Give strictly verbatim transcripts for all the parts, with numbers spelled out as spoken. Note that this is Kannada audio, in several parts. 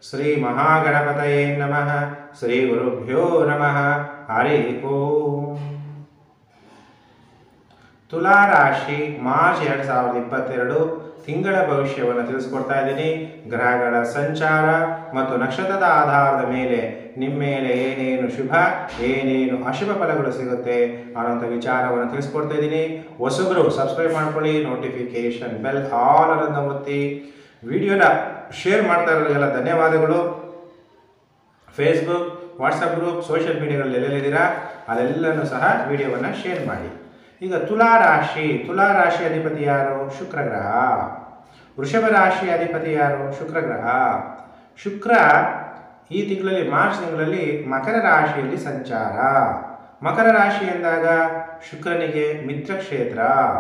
श्री महागणपतये नमः। श्री गुरुभ्यो नमः। हरि ओम। ತುಲಾ ರಾಶಿ ಮಾರ್ಚ್ ಎರಡು ಸಾವಿರದ ಇಪ್ಪತ್ತೆರಡು ತಿಂಗಳ ಭವಿಷ್ಯವನ್ನು ತಿಳಿಸ್ಕೊಡ್ತಾ ಇದ್ದೀನಿ. ಗ್ರಹಗಳ ಸಂಚಾರ ಮತ್ತು ನಕ್ಷತ್ರದ ಆಧಾರದ ಮೇಲೆ ನಿಮ್ಮ ಮೇಲೆ ಏನೇನು ಶುಭ ಏನೇನು ಅಶುಭ ಫಲಗಳು ಸಿಗುತ್ತೆ ಅನ್ನೋಂಥ ವಿಚಾರವನ್ನು ತಿಳಿಸ್ಕೊಡ್ತಾ ಇದ್ದೀನಿ. ಹೊಸಬರು ಸಬ್ಸ್ಕ್ರೈಬ್ ಮಾಡ್ಕೊಳ್ಳಿ, ನೋಟಿಫಿಕೇಶನ್ ಬೆಲ್ ಆಲ್ ಅನ್ನೋದನ್ನ ಒತ್ತಿ, ವಿಡಿಯೋನ ಶೇರ್ ಮಾಡ್ತಾ ಇರೋರಿಗೆಲ್ಲ ಧನ್ಯವಾದಗಳು. ಫೇಸ್ಬುಕ್, ವಾಟ್ಸಪ್ ಗ್ರೂಪ್, ಸೋಷಿಯಲ್ ಮೀಡಿಯಾಗಳಲ್ಲಿ ಎಲ್ಲೆಲ್ಲಿದ್ದೀರಾ ಅಲ್ಲೆಲ್ಲನೂ ಸಹ ವಿಡಿಯೋವನ್ನು ಶೇರ್ ಮಾಡಿ. ಈಗ ತುಲಾ ರಾಶಿ ತುಲಾ ರಾಶಿ ಅಧಿಪತಿ ಯಾರು? ಶುಕ್ರ ಗ್ರಹ. ವೃಷಭ ರಾಶಿ ಅಧಿಪತಿ ಯಾರು? ಶುಕ್ರ ಗ್ರಹ. ಶುಕ್ರ ಈ ತಿಂಗಳಲ್ಲಿ ಮಾರ್ಚ್ ತಿಂಗಳಲ್ಲಿ ಮಕರ ರಾಶಿಯಲ್ಲಿ ಸಂಚಾರ. ಮಕರ ರಾಶಿ ಎಂದಾಗ ಶುಕ್ರನಿಗೆ ಮಿತ್ರ ಕ್ಷೇತ್ರ.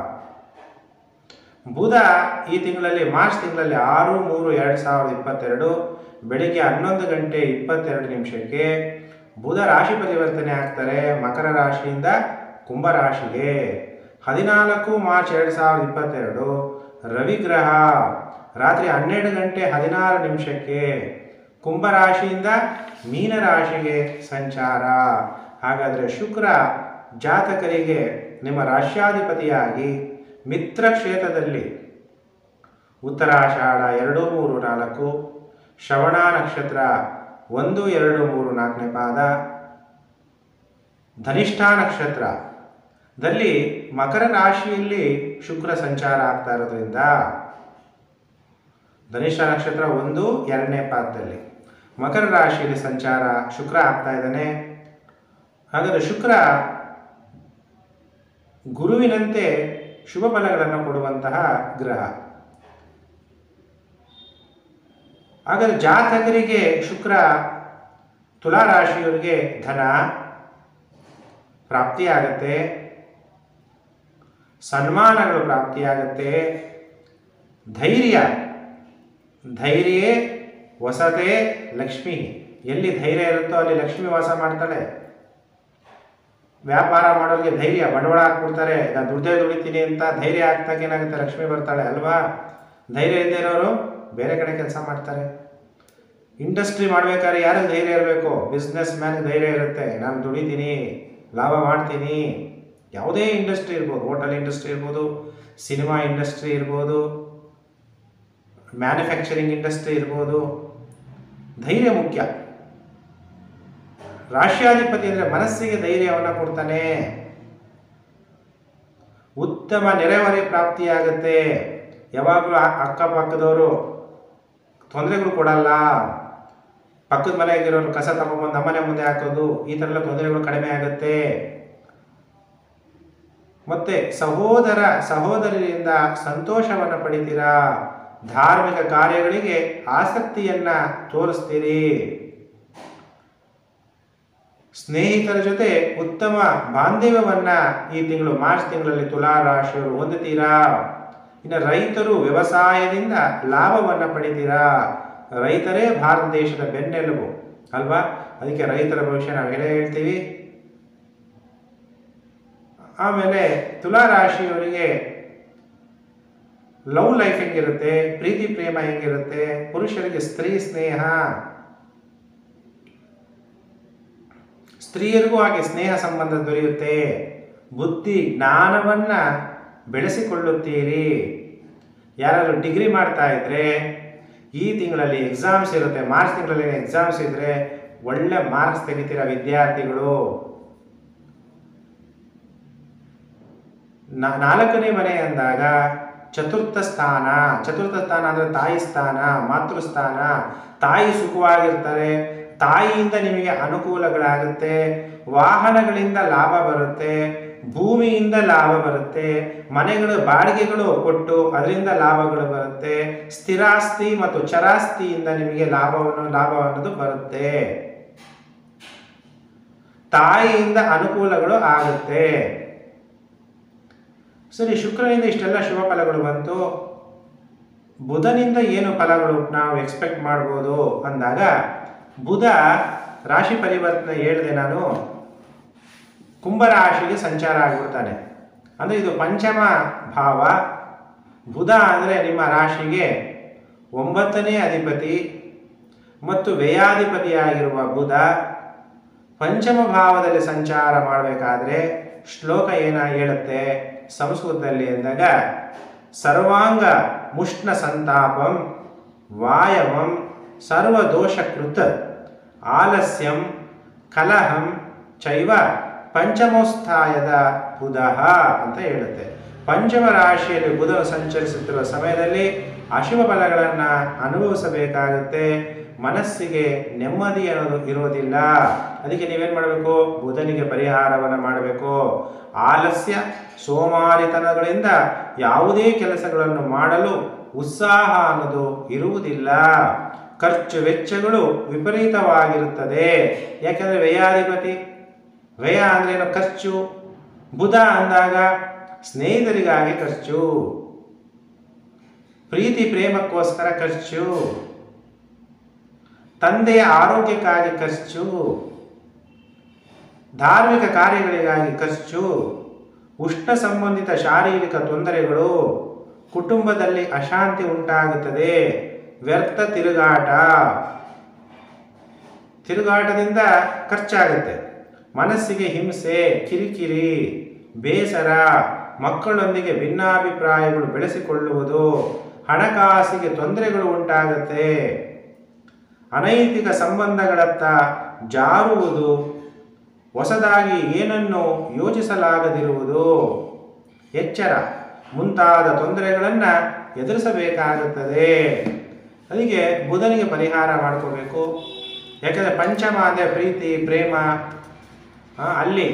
ಬುಧ ಈ ತಿಂಗಳಲ್ಲಿ ಮಾರ್ಚ್ ತಿಂಗಳಲ್ಲಿ ಆರು ಮೂರು ಎರಡು ಸಾವಿರದ ಇಪ್ಪತ್ತೆರಡು ಬೆಳಿಗ್ಗೆ ಹನ್ನೊಂದು ಗಂಟೆ ಇಪ್ಪತ್ತೆರಡು ನಿಮಿಷಕ್ಕೆ ಬುಧ ರಾಶಿ ಪರಿವರ್ತನೆ ಆಗ್ತಾರೆ ಮಕರ ರಾಶಿಯಿಂದ ಕುಂಭರಾಶಿಗೆ. ಹದಿನಾಲ್ಕು ಮಾರ್ಚ್ ಎರಡು ಸಾವಿರದ ಇಪ್ಪತ್ತೆರಡು ರವಿಗ್ರಹ ರಾತ್ರಿ ಹನ್ನೆರಡು ಗಂಟೆ ಹದಿನಾರು ನಿಮಿಷಕ್ಕೆ ಕುಂಭರಾಶಿಯಿಂದ ಮೀನರಾಶಿಗೆ ಸಂಚಾರ. ಹಾಗಾದರೆ ಶುಕ್ರ ಜಾತಕರಿಗೆ ನಿಮ್ಮ ರಾಶ್ಯಾಧಿಪತಿಯಾಗಿ ಮಿತ್ರ ಕ್ಷೇತ್ರದಲ್ಲಿ ಉತ್ತರಾಷಾಢ ಎರಡು ಮೂರು ನಾಲ್ಕು, ಶ್ರವಣ ನಕ್ಷತ್ರ ಒಂದು ಎರಡು ಮೂರು ನಾಲ್ಕನೇ ಪಾದ, ಧನಿಷ್ಠ ನಕ್ಷತ್ರದಲ್ಲಿ ಮಕರ ರಾಶಿಯಲ್ಲಿ ಶುಕ್ರ ಸಂಚಾರ ಆಗ್ತಾ ಇರೋದ್ರಿಂದ ಧನಿಷ್ಠ ನಕ್ಷತ್ರ ಒಂದು ಎರಡನೇ ಪಾದದಲ್ಲಿ ಮಕರ ರಾಶಿಯಲ್ಲಿ ಸಂಚಾರ ಶುಕ್ರ ಆಗ್ತಾ ಇದ್ದಾನೆ. ಹಾಗಾದರೆ ಶುಕ್ರ ಗುರುವಿನಂತೆ ಶುಭ ಫಲಗಳನ್ನು ಕೊಡುವಂತಹ ಗ್ರಹ. ಹಾಗಾದರೆ ಜಾತಕರಿಗೆ ಶುಕ್ರ ತುಲಾ ರಾಶಿಯವರಿಗೆ ಧನ ಪ್ರಾಪ್ತಿಯಾಗತ್ತೆ, ಸನ್ಮಾನಗಳು ಪ್ರಾಪ್ತಿಯಾಗತ್ತೆ, ಧೈರ್ಯ ಧೈರ್ಯ ವಸತೆ ಲಕ್ಷ್ಮಿ. ಎಲ್ಲಿ ಧೈರ್ಯ ಇರುತ್ತೋ ಅಲ್ಲಿ ಲಕ್ಷ್ಮಿ ವಾಸ ಮಾಡ್ತಾಳೆ. ವ್ಯಾಪಾರ ಮಾಡೋರಿಗೆ ಧೈರ್ಯ, ಬಂಡವಾಳ ಹಾಕ್ಬಿಡ್ತಾರೆ, ನಾನು ದುಡ್ದೇ ದುಡಿತೀನಿ ಅಂತ ಧೈರ್ಯ ಆಗ್ತಾಗ ಏನಾಗುತ್ತೆ, ಲಕ್ಷ್ಮಿ ಬರ್ತಾಳೆ ಅಲ್ವಾ. ಧೈರ್ಯ ಇದ್ದೇ ಇರೋರು ಬೇರೆ ಕಡೆ ಕೆಲಸ ಮಾಡ್ತಾರೆ. ಇಂಡಸ್ಟ್ರಿ ಮಾಡ್ಬೇಕಾದ್ರೆ ಯಾರಿಗೆ ಧೈರ್ಯ ಇರಬೇಕು? ಬಿಸ್ನೆಸ್ ಮ್ಯಾನ್ಗೆ ಧೈರ್ಯ ಇರುತ್ತೆ, ನಾನು ದುಡಿತೀನಿ, ಲಾಭ ಮಾಡ್ತೀನಿ. ಯಾವುದೇ ಇಂಡಸ್ಟ್ರಿ ಇರ್ಬೋದು, ಹೋಟೆಲ್ ಇಂಡಸ್ಟ್ರಿ ಇರ್ಬೋದು, ಸಿನಿಮಾ ಇಂಡಸ್ಟ್ರಿ ಇರ್ಬೋದು, ಮ್ಯಾನುಫ್ಯಾಕ್ಚರಿಂಗ್ ಇಂಡಸ್ಟ್ರಿ ಇರ್ಬೋದು, ಧೈರ್ಯ ಮುಖ್ಯ. ರಾಶ್ಯಾಧಿಪತಿ ಅಂದರೆ ಮನಸ್ಸಿಗೆ ಧೈರ್ಯವನ್ನು ಕೊಡ್ತಾನೆ. ಉತ್ತಮ ನೆರೆಹೊರೆ ಪ್ರಾಪ್ತಿಯಾಗುತ್ತೆ. ಯಾವಾಗಲೂ ಅಕ್ಕಪಕ್ಕದವರು ತೊಂದರೆಗಳು ಕೊಡಲ್ಲ. ಪಕ್ಕದ ಮನೆಯಾಗಿರೋರು ಕಸ ತಗೊಂಡ್ಬಂದು ನಮ್ಮನೆ ಮುಂದೆ ಹಾಕೋದು, ಈ ಥರ ಎಲ್ಲ ತೊಂದರೆಗಳು ಕಡಿಮೆ ಆಗುತ್ತೆ. ಮತ್ತೆ ಸಹೋದರ ಸಹೋದರಿಯಿಂದ ಸಂತೋಷವನ್ನು ಪಡಿತೀರಾ. ಧಾರ್ಮಿಕ ಕಾರ್ಯಗಳಿಗೆ ಆಸಕ್ತಿಯನ್ನ ತೋರಿಸ್ತೀರಿ. ಸ್ನೇಹಿತರ ಜೊತೆ ಉತ್ತಮ ಬಾಂಧವ್ಯವನ್ನ ಈ ತಿಂಗಳು ಮಾರ್ಚ್ ತಿಂಗಳಲ್ಲಿ ತುಲಾ ರಾಶಿಯವರು ಹೊಂದುತ್ತೀರಾ. ಇನ್ನು ರೈತರು ವ್ಯವಸಾಯದಿಂದ ಲಾಭವನ್ನು ಪಡಿತೀರಾ. ರೈತರೇ ಭಾರತ ದೇಶದ ಬೆನ್ನೆಲುಬು ಅಲ್ವಾ, ಅದಕ್ಕೆ ರೈತರ ಭವಿಷ್ಯ ನಾವು ಹೇಳೇ ಹೇಳ್ತೀವಿ. ಆಮೇಲೆ ತುಲಾ ರಾಶಿಯವರಿಗೆ ಲವ್ ಲೈಫ್ ಹೆಂಗಿರುತ್ತೆ, ಪ್ರೀತಿ ಪ್ರೇಮ ಹೆಂಗಿರುತ್ತೆ, ಪುರುಷರಿಗೆ ಸ್ತ್ರೀ ಸ್ನೇಹ, ಸ್ತ್ರೀಯರಿಗೂ ಹಾಗೆ ಸ್ನೇಹ ಸಂಬಂಧ ದೊರೆಯುತ್ತೆ. ಬುದ್ಧಿ ಜ್ಞಾನವನ್ನ ಬೆಳೆಸಿಕೊಳ್ಳುತ್ತೀರಿ. ಯಾರಾದರೂ ಡಿಗ್ರಿ ಮಾಡ್ತಾ ಇದ್ರೆ ಈ ತಿಂಗಳಲ್ಲಿ ಎಕ್ಸಾಮ್ಸ್ ಇರುತ್ತೆ, ಮಾರ್ಚ್ ತಿಂಗಳಲ್ಲಿ ಎಕ್ಸಾಮ್ಸ್ ಇದ್ರೆ ಒಳ್ಳೆ ಮಾರ್ಕ್ಸ್ ತೆಗಿತೀರ ವಿದ್ಯಾರ್ಥಿಗಳು. ನಾಲ್ಕನೇ ಮನೆ ಅಂದಾಗ ಚತುರ್ಥ ಸ್ಥಾನ. ಚತುರ್ಥ ಸ್ಥಾನ ಅಂದರೆ ತಾಯಿ ಸ್ಥಾನ, ಮಾತೃಸ್ಥಾನ. ತಾಯಿ ಸುಖವಾಗಿರ್ತಾರೆ, ತಾಯಿಯಿಂದ ನಿಮಗೆ ಅನುಕೂಲಗಳಾಗುತ್ತೆ, ವಾಹನಗಳಿಂದ ಲಾಭ ಬರುತ್ತೆ, ಭೂಮಿಯಿಂದ ಲಾಭ ಬರುತ್ತೆ, ಮನೆಗಳು ಬಾಡಿಗೆಗಳು ಕೊಟ್ಟು ಅದರಿಂದ ಲಾಭಗಳು ಬರುತ್ತೆ, ಸ್ಥಿರಾಸ್ತಿ ಮತ್ತು ಚರಾಸ್ತಿಯಿಂದ ನಿಮಗೆ ಲಾಭವನ್ನು ಲಾಭ ಅನ್ನೋದು ಬರುತ್ತೆ. ತಾಯಿಯಿಂದ ಅನುಕೂಲಗಳು ಆಗುತ್ತೆ. ಸರಿ, ಶುಕ್ರನಿಂದ ಇಷ್ಟೆಲ್ಲ ಶುಭ ಫಲಗಳು ಬಂತು. ಬುಧನಿಂದ ಏನು ಫಲಗಳು ನಾವು ಎಕ್ಸ್ಪೆಕ್ಟ್ ಮಾಡ್ಬೋದು ಅಂದಾಗ, ಬುಧ ರಾಶಿ ಪರಿವರ್ತನೆ ಹೇಳಿದೆ ನಾನು, ಕುಂಭರಾಶಿಗೆ ಸಂಚಾರ ಆಗಿಬಿಡ್ತಾನೆ. ಅಂದರೆ ಇದು ಪಂಚಮ ಭಾವ. ಬುಧ ಅಂದರೆ ನಿಮ್ಮ ರಾಶಿಗೆ ಒಂಬತ್ತನೇ ಅಧಿಪತಿ, ಮತ್ತು ವ್ಯಯಾಧಿಪತಿಯಾಗಿರುವ ಬುಧ ಪಂಚಮ ಭಾವದಲ್ಲಿ ಸಂಚಾರ ಮಾಡಬೇಕಾದ್ರೆ ಶ್ಲೋಕ ಏನ ಹೇಳುತ್ತೆ ಸಂಸ್ಕೃತದಲ್ಲಿ ಎಂದಾಗ ಸರ್ವಾಂಗ ಮುಷ್ಣ ಸಂತಾಪಂ ವಾಯವಂ ಸರ್ವದೋಷಕೃತ ಆಲಸ್ಯಂ ಕಲಹಂ ಚೈವ ಪಂಚಮೋಸ್ಥಾಯದ ಬುಧ ಅಂತ ಹೇಳುತ್ತೆ. ಪಂಚಮ ರಾಶಿಯಲ್ಲಿ ಬುಧನು ಸಂಚರಿಸುತ್ತಿರುವ ಸಮಯದಲ್ಲಿ ಅಶುಭ ಫಲಗಳನ್ನು ಅನುಭವಿಸಬೇಕಾಗುತ್ತೆ. ಮನಸ್ಸಿಗೆ ನೆಮ್ಮದಿ ಅನ್ನೋದು ಇರೋದಿಲ್ಲ. ಅದಕ್ಕೆ ನೀವೇನು ಮಾಡಬೇಕು? ಬುಧನಿಗೆ ಪರಿಹಾರವನ್ನು ಮಾಡಬೇಕು. ಆಲಸ್ಯ ಸೋಮಾರಿತನಗಳಿಂದ ಯಾವುದೇ ಕೆಲಸಗಳನ್ನು ಮಾಡಲು ಉತ್ಸಾಹ ಅನ್ನೋದು ಇರುವುದಿಲ್ಲ. ಖರ್ಚು ವೆಚ್ಚಗಳು ವಿಪರೀತವಾಗಿರುತ್ತದೆ. ಯಾಕೆಂದರೆ ವ್ಯಯಾಧಿಪತಿ, ವ್ಯಯ ಅಂದ್ರೇನು? ಖರ್ಚು. ಬುಧ ಅಂದಾಗ ಸ್ನೇಹಿತರಿಗಾಗಿ ಖರ್ಚು, ಪ್ರೀತಿ ಪ್ರೇಮಕ್ಕೋಸ್ಕರ ಖರ್ಚು, ತಂದೆಯ ಆರೋಗ್ಯಕ್ಕಾಗಿ ಖರ್ಚು, ಧಾರ್ಮಿಕ ಕಾರ್ಯಗಳಿಗಾಗಿ ಖರ್ಚು, ಉಷ್ಣ ಸಂಬಂಧಿತ ಶಾರೀರಿಕ ತೊಂದರೆಗಳು, ಕುಟುಂಬದಲ್ಲಿ ಅಶಾಂತಿ ಉಂಟಾಗುತ್ತದೆ, ವ್ಯರ್ಥ ತಿರುಗಾಟ, ತಿರುಗಾಟದಿಂದ ಖರ್ಚಾಗುತ್ತೆ, ಮನಸ್ಸಿಗೆ ಹಿಂಸೆ, ಕಿರಿಕಿರಿ, ಬೇಸರ, ಮಕ್ಕಳೊಂದಿಗೆ ಭಿನ್ನಾಭಿಪ್ರಾಯಗಳು ಬೆಳೆಸಿಕೊಳ್ಳುವುದು, ಹಣಕಾಸಿಗೆ ತೊಂದರೆಗಳು ಉಂಟಾಗುತ್ತೆ, ಅನೈತಿಕ ಸಂಬಂಧಗಳತ್ತ ಜಾರುವುದು, ಹೊಸದಾಗಿ ಏನನ್ನು ಯೋಚಿಸಲಾಗದಿರುವುದು, ಎಚ್ಚರ ಮುಂತಾದ ತೊಂದರೆಗಳನ್ನು ಎದುರಿಸಬೇಕಾಗುತ್ತದೆ. ಅದಕ್ಕೆ ಬುಧನಿಗೆ ಪರಿಹಾರ ಮಾಡ್ಕೋಬೇಕು. ಯಾಕಂದರೆ ಪಂಚಮ ಅಂದರೆ ಪ್ರೀತಿ ಪ್ರೇಮ, ಅಲ್ಲಿ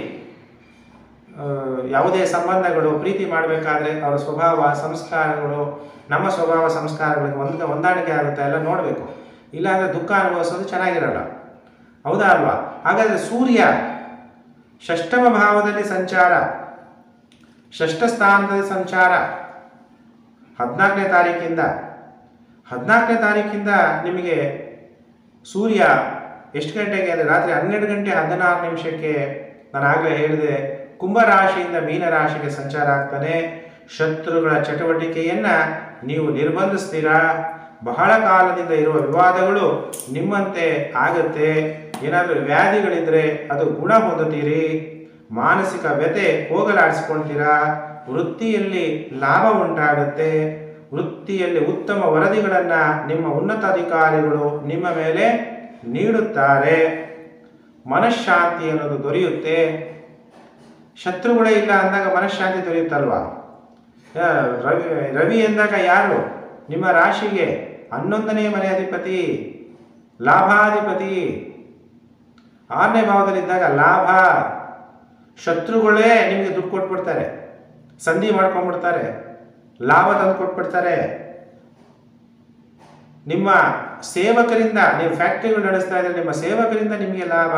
ಯಾವುದೇ ಸಂಬಂಧಗಳು ಪ್ರೀತಿ ಮಾಡಬೇಕಾದ್ರೆ ಅವರ ಸ್ವಭಾವ ಸಂಸ್ಕಾರಗಳು ನಮ್ಮ ಸ್ವಭಾವ ಸಂಸ್ಕಾರಗಳಿಗೆ ಒಂದು ಹೊಂದಾಣಿಕೆ ಆಗುತ್ತೆ ಎಲ್ಲ ನೋಡಬೇಕು. ಇಲ್ಲಾಂದರೆ ದುಃಖ ಅನುಭವಿಸೋದು ಚೆನ್ನಾಗಿರಲ್ಲ. ಹೌದಾ ಅಲ್ವಾ? ಹಾಗಾದರೆ ಸೂರ್ಯ ಷಷ್ಠಮ ಭಾವದಲ್ಲಿ ಸಂಚಾರ, ಷಷ್ಠ ಸ್ಥಾನದಲ್ಲಿ ಸಂಚಾರ ಹದಿನಾಲ್ಕನೇ ತಾರೀಕಿಂದ ಹದಿನಾಲ್ಕನೇ ತಾರೀಕಿಂದ ನಿಮಗೆ ಸೂರ್ಯ ಎಷ್ಟು ಗಂಟೆಗೆ ಅಂದರೆ ರಾತ್ರಿ ಹನ್ನೆರಡು ಗಂಟೆ ಹದಿನಾರು ನಿಮಿಷಕ್ಕೆ ನಾನು ಆಗಲೇ ಹೇಳಿದೆ ಕುಂಭರಾಶಿಯಿಂದ ಮೀನರಾಶಿಗೆ ಸಂಚಾರ ಆಗ್ತಾನೆ. ಶತ್ರುಗಳ ಚಟುವಟಿಕೆಯನ್ನು ನೀವು ನಿರ್ಬಂಧಿಸ್ತೀರಾ. ಬಹಳ ಕಾಲದಿಂದ ಇರುವ ವಿವಾದಗಳು ನಿಮ್ಮಂತೆ ಆಗುತ್ತೆ. ಏನಾದರೂ ವ್ಯಾಧಿಗಳಿದ್ದರೆ ಅದು ಗುಣ ಹೊಂದುತ್ತೀರಿ. ಮಾನಸಿಕ ವ್ಯಥೆ ಹೋಗಲಾಡಿಸ್ಕೊಳ್ತೀರಾ. ವೃತ್ತಿಯಲ್ಲಿ ಲಾಭ ಉಂಟಾಗುತ್ತೆ. ವೃತ್ತಿಯಲ್ಲಿ ಉತ್ತಮ ವರದಿಗಳನ್ನು ನಿಮ್ಮ ಉನ್ನತಾಧಿಕಾರಿಗಳು ನಿಮ್ಮ ಮೇಲೆ ನೀಡುತ್ತಾರೆ. ಮನಃಶಾಂತಿ ಅನ್ನೋದು ದೊರೆಯುತ್ತೆ. ಶತ್ರುಗಳೇ ಇಲ್ಲ ಅಂದಾಗ ಮನಃಶಾಂತಿ ದೊರೆಯುತ್ತಲ್ವಾ? ರವಿ ರವಿ ಎಂದಾಗ ಯಾರು? ನಿಮ್ಮ ರಾಶಿಗೆ ಹನ್ನೊಂದನೇ ಮನೆ ಅಧಿಪತಿ, ಲಾಭಾಧಿಪತಿ. ಆರನೇ ಭಾವದಲ್ಲಿದ್ದಾಗ ಲಾಭ. ಶತ್ರುಗಳೇ ನಿಮಗೆ ದುಡ್ಡು ಕೊಟ್ಬಿಡ್ತಾರೆ, ಸಂಧಿ ಮಾಡ್ಕೊಂಡ್ಬಿಡ್ತಾರೆ, ಲಾಭ ತಂದು ಕೊಟ್ಬಿಡ್ತಾರೆ. ನಿಮ್ಮ ಸೇವಕರಿಂದ, ನೀವು ಫ್ಯಾಕ್ಟ್ರಿಗಳು ನಡೆಸ್ತಾ ಇದ್ರೆ ನಿಮ್ಮ ಸೇವಕರಿಂದ ನಿಮಗೆ ಲಾಭ.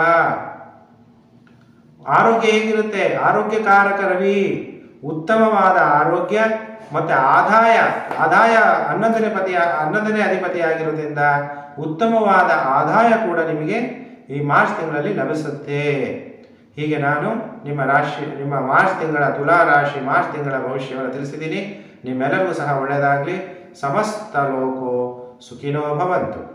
ಆರೋಗ್ಯ ಹೇಗಿರುತ್ತೆ? ಆರೋಗ್ಯಕಾರಕ ರವಿ. ಉತ್ತಮವಾದ ಆರೋಗ್ಯ ಮತ್ತು ಆದಾಯ ಆದಾಯ ಹನ್ನೊಂದನೇ ಪತಿ ಹನ್ನೊಂದನೇ ಅಧಿಪತಿ ಆಗಿರೋದ್ರಿಂದ ಉತ್ತಮವಾದ ಆದಾಯ ಕೂಡ ನಿಮಗೆ ಈ ಮಾರ್ಚ್ ತಿಂಗಳಲ್ಲಿ ಲಭಿಸುತ್ತೆ. ಹೀಗೆ ನಾನು ನಿಮ್ಮ ರಾಶಿ ನಿಮ್ಮ ಮಾರ್ಚ್ ತಿಂಗಳ ತುಲಾ ರಾಶಿ ಮಾರ್ಚ್ ತಿಂಗಳ ಭವಿಷ್ಯವನ್ನು ತಿಳಿಸಿದ್ದೀನಿ. ನಿಮ್ಮೆಲ್ಲರಿಗೂ ಸಹ ಒಳ್ಳೆಯದಾಗಲಿ. ಸಮಸ್ತ ಲೋಕೋ ಸುಖಿನೋ ಭವಂತು.